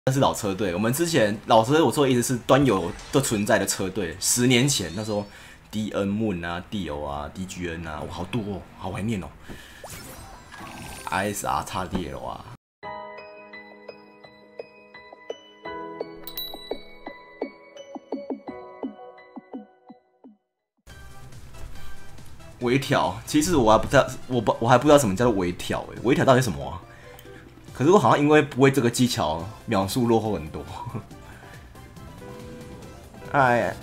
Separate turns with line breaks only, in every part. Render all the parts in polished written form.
那是老车队。我们之前老车队，我说的意思是端游都存在的车队。10年前那时候 ，DN Moon 啊，DO 啊，DGN 啊，哇，好多哦，好怀念哦。ISR 叉 DL 啊。微调，其实我还不知道，我还不知道什么叫做微调诶，微调到底是什么啊？可是我好像因为不会这个技巧，秒速落后很多。哎，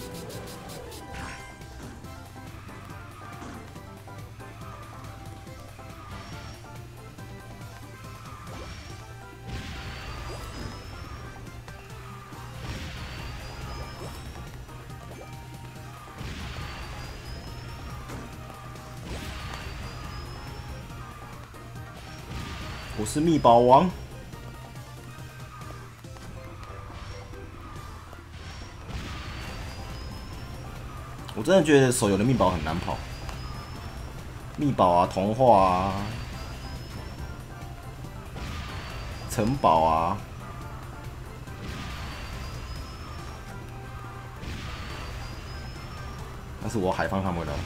我是密宝王。我真的觉得手游的密宝很难跑，密宝啊，童话啊，城堡啊，那是我海放他们的。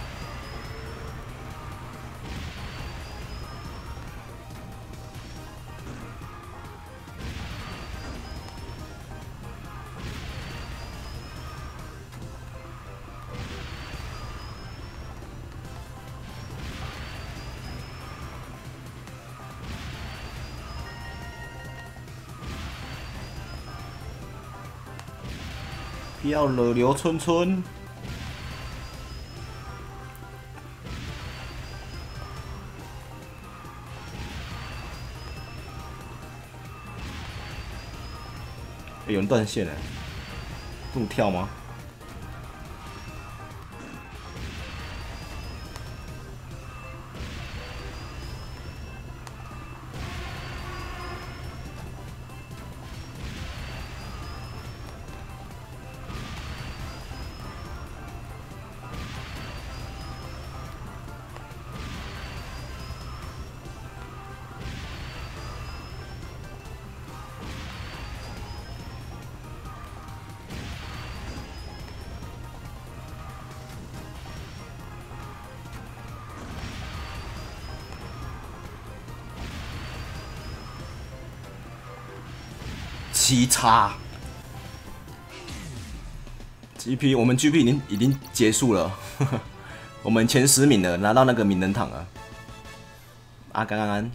不要惹刘春春。欸、有人断线了，这么跳吗？七叉 GP， 我们 GP 已经结束了，我们前10名了，拿到那个名人堂了。阿甘安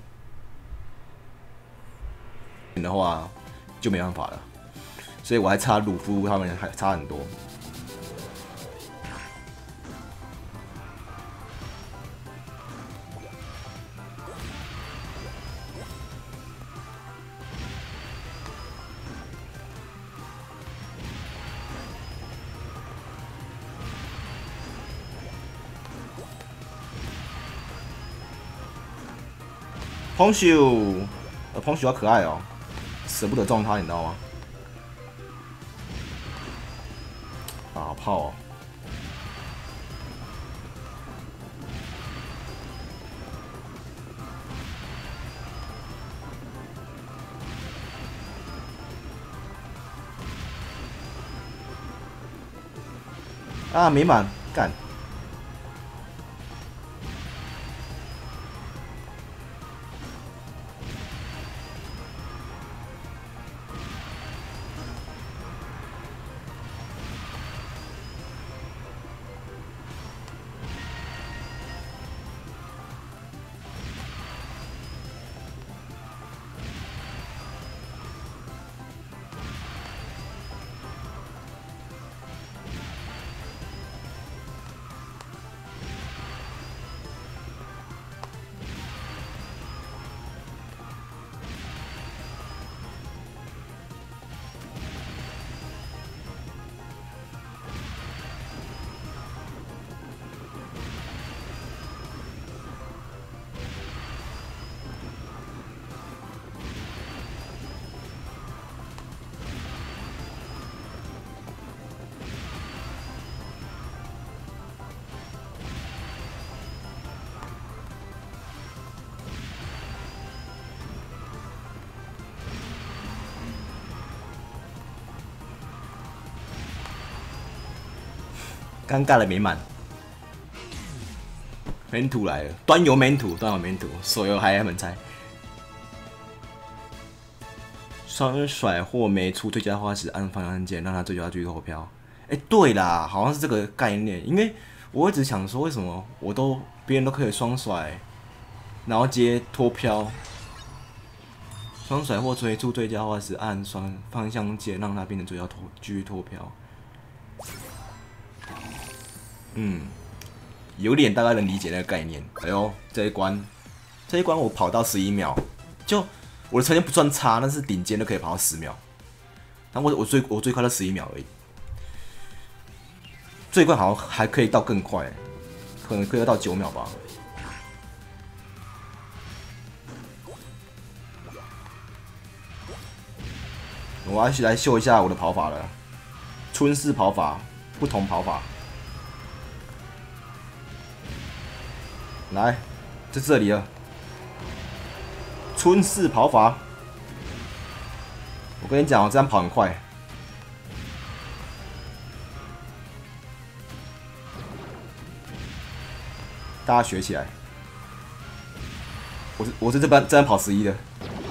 的话就没办法了，所以我还差鲁夫他们还差很多。彭秀，彭秀好可爱哦，舍不得撞他，你知道吗？打炮、哦。啊，没满，干。 尴尬的没满。门徒来了，端游门徒，所有还很猜。双甩或没出最佳花时按方向按键，让他最佳继续投票。对啦，好像是这个概念。因为我一直想说，为什么别人都可以双甩，然后接脱飘，双甩或推出最佳花时按双方向键，让他变成最佳继续脱飘。有点大概能理解那个概念。哎呦，这一关我跑到11秒，就我的成绩不算差，但是顶尖都可以跑到10秒。但我最快到11秒而已，最快好像还可以到更快，可能可以到9秒吧。我要来秀一下我的跑法了，春式跑法，不同跑法。来，在这里了。春式跑法，我跟你讲，我这样跑很快。大家学起来。我是这样跑11的。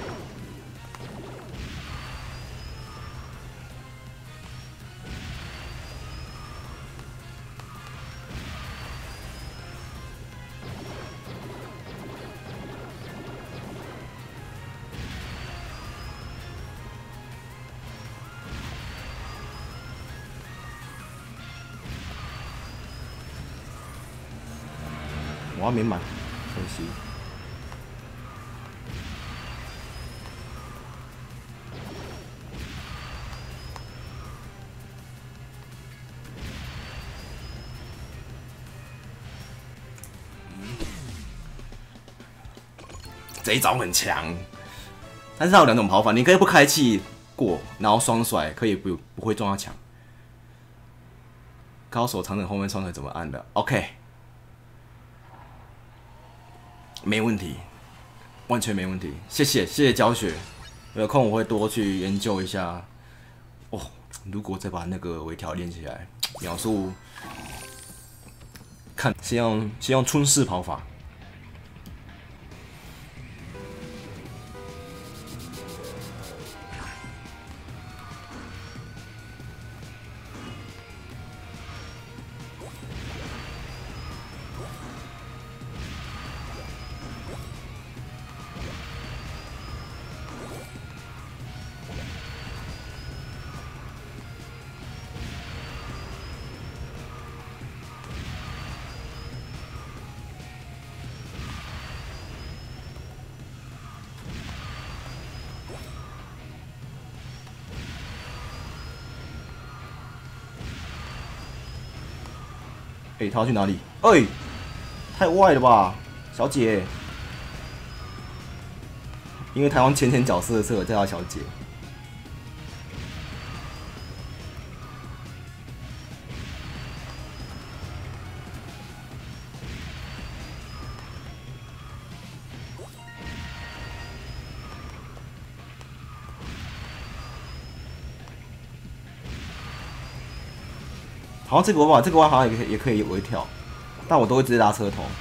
我还没满，可惜。这一招很强，但是它有2种跑法，你可以不开气过，然后双甩可以不会撞到墙。高手常等后面双甩怎么按的 ？OK。没问题，完全没问题。谢谢教学，有空我会多去研究一下。哦，如果再把那个微调练起来，秒速看先用春式跑法。他要去哪里？太外了吧，小姐！因为台湾前角色所以我叫她小姐。好像这个弯好像也可以微跳，但我都会直接拉车头。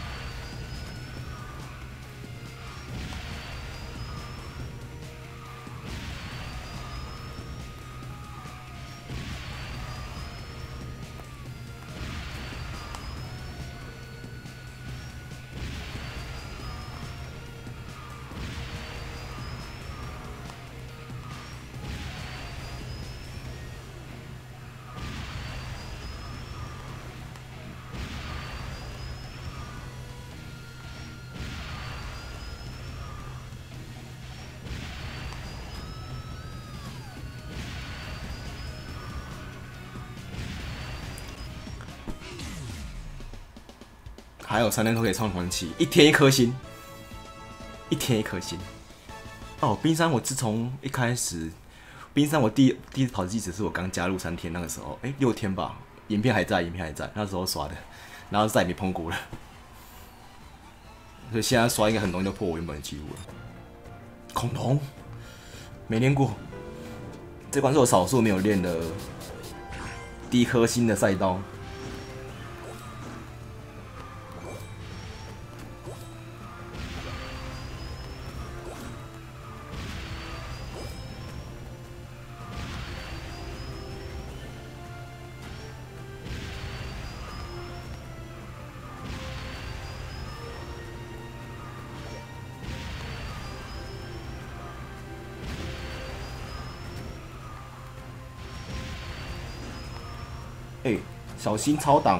还有3天都可以创团期，1天1颗星，1天1颗星。哦，冰山我自从一开始，冰山我第一次跑计时是我刚加入3天那个时候，6天吧，影片还在，那时候刷的，然后再也没碰过了。所以现在刷应该很容易就破我原本的记录了。恐龙没练过，这关是我少数没有练的第1颗星的赛道。 哎、小心超挡！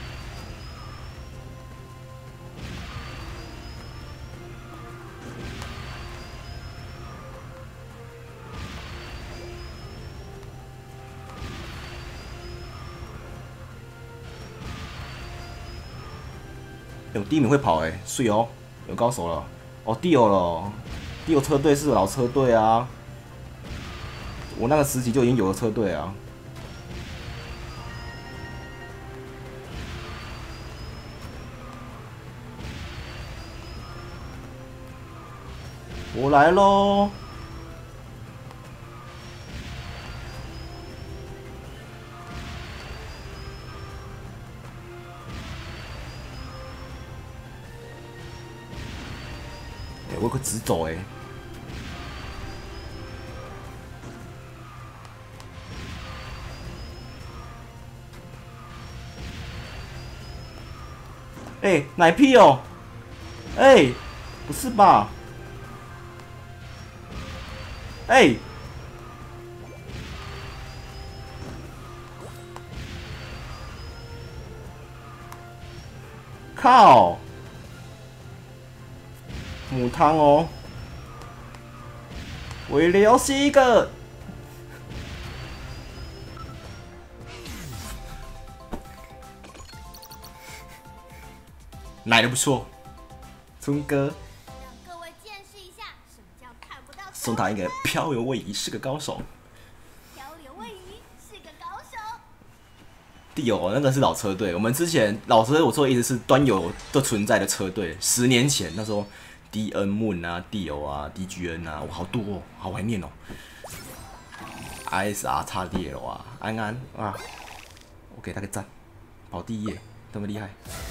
有第一名会跑哎、睡哦，有高手了。哦，地友了，地友车队是老车队啊，我那个时期就已经有了车队啊。我来喽！我有个直走哎、奶屁哦！不是吧？靠！母汤哦！为了是一个。奶的不错，春哥
让各位见识一下什么叫看不到。
送他一个漂流位移，是个高手。
漂流位移是个高手。
地友那个是老车队，我们之前老车队我说的意思是端游都存在的车队。10年前那时候 ，DN Moon 啊，地友啊，DGN 啊，哇，好多哦，好怀念哦。ISR 叉 DL 啊，安安啊，我给他个赞，跑第一耶，这么厉害。